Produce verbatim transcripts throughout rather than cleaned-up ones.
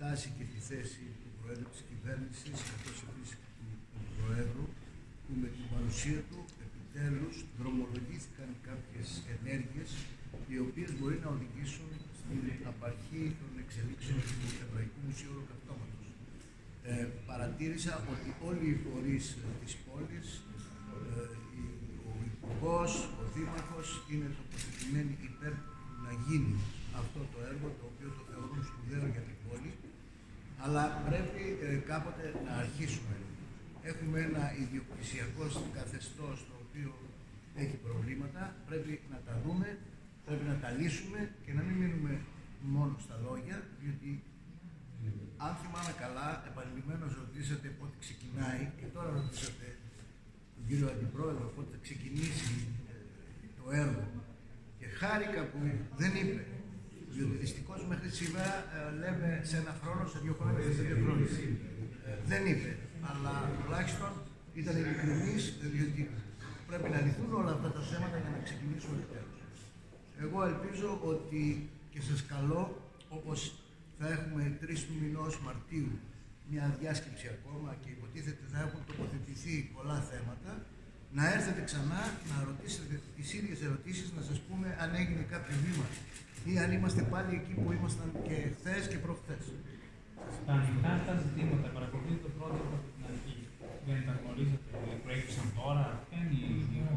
στάση και τη θέση του Προέδρου της Κυβέρνησης, καθώς επίσης και του, του Προέδρου, που με την παρουσία του επιτέλους δρομολογήθηκαν κάποιες ενέργειες οι οποίες μπορεί να οδηγήσουν στην απαρχή των εξελίξεων του Εβραϊκού Μουσείου Ολοκαυτώματος. Ε, παρατήρησα ότι όλοι οι φορείς της πόλης, ε, ο Υπουργός, ο Δήμαρχος, είναι τοποθετημένοι υπέρ να γίνει αυτό το έργο, το οποίο το θεωρούν σπουδαίο για την πόλη, αλλά πρέπει ε, κάποτε να αρχίσουμε. Έχουμε ένα ιδιοκτησιακό καθεστώς το οποίο έχει προβλήματα, πρέπει να τα δούμε, πρέπει να τα λύσουμε και να μην μείνουμε μόνο στα λόγια, διότι αν θυμάμαι καλά, επανειλημμένως ρωτήσατε πότε ξεκινάει και τώρα ρωτήσατε τον κύριο Αντιπρόεδρο πότε θα ξεκινήσει το έργο και χάρηκα που δεν είπε, διότι δυστυχώς μέχρι σήμερα ε, λέμε σε ένα χρόνο, σε δύο χρόνια, σε δύο χρόνια. Ε, δεν είπε, αλλά τουλάχιστον ήταν ειλικρινής, διότι πρέπει να λυθούν όλα αυτά τα θέματα για να ξεκινήσουμε επιτέλους. Εγώ ελπίζω ότι και σας καλώ, όπως θα έχουμε τρεις του μηνός Μαρτίου μια διάσκεψη ακόμα και υποτίθεται θα έχουν τοποθετηθεί πολλά θέματα, να έρθετε ξανά, να ρωτήσετε τις ίδιες ερωτήσεις, να σας πούμε αν έγινε κάποιο βήμα ή αν είμαστε πάλι εκεί που ήμασταν και χθες και προχθές. Τα ανοιχτά αυτά ζητήματα παρακολουθείτε το project από την αρχή. Δεν τα γνωρίζετε, προέκυψαν τώρα, ποια είναι η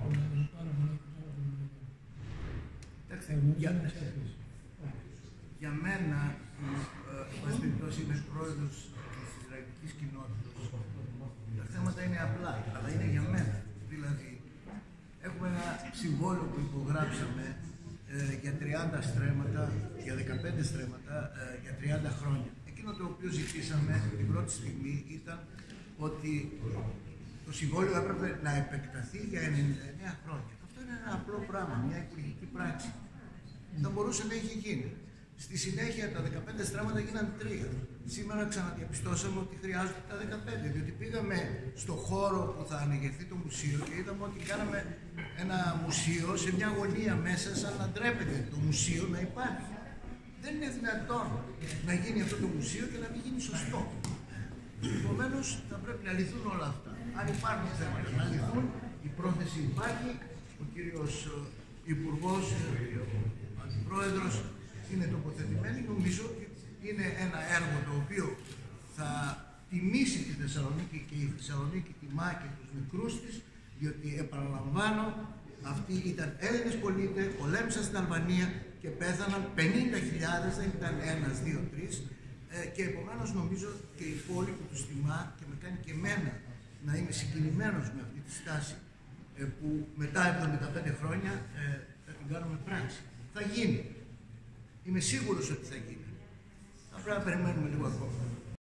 για, για μένα, εν περιπτώσει, είμαι πρόεδρος της Ισραηλικής κοινότητας. Τα θέματα είναι απλά, αλλά είναι για μένα. Δηλαδή, έχουμε ένα συμβόλαιο που υπογράψαμε ε, για τριάντα στρέμματα, για δεκαπέντε στρέμματα, ε, για τριάντα χρόνια. Εκείνο το οποίο ζητήσαμε την πρώτη στιγμή ήταν ότι το συμβόλαιο έπρεπε να επεκταθεί για ενενήντα εννέα χρόνια. Αυτό είναι ένα απλό πράγμα, μια υπουργική πράξη. Θα μπορούσε να είχε γίνει. Στη συνέχεια τα δεκαπέντε στρέμματα γίναν τρία. Σήμερα ξαναδιαπιστώσαμε ότι χρειάζονται τα δεκαπέντε, διότι πήγαμε στο χώρο που θα ανεγερθεί το μουσείο και είδαμε ότι κάναμε ένα μουσείο σε μια γωνία μέσα, σαν να ντρέπεται το μουσείο να υπάρχει. Δεν είναι δυνατόν να γίνει αυτό το μουσείο και να μην γίνει σωστό. Επομένως, θα πρέπει να λυθούν όλα αυτά. Αν υπάρχουν θέματα να λυθούν, η πρόθεση υπάρχει. Ο κύριος Υπουργός, ο Αντιπρόεδρος είναι τοποθετημένοι. Νομίζω ότι είναι ένα έργο το οποίο θα τιμήσει τη Θεσσαλονίκη και η Θεσσαλονίκη τιμά και τους μικρούς της, διότι επαναλαμβάνω, αυτοί ήταν Έλληνες πολίτες, πολέμησαν στην Αλβανία και πέθαναν πενήντα χιλιάδες, δεν ήταν ένας, δύο, τρεις. Ε, και επομένως νομίζω και η πόλη που τους τιμά και με κάνει και εμένα να είμαι συγκινημένος με αυτή τη στάση ε, που μετά εβδομήντα πέντε χρόνια ε, θα την κάνουμε πράξη. Θα γίνει. Είμαι σίγουρος ότι θα γίνει. Θα πρέπει να περιμένουμε λίγο ακόμα.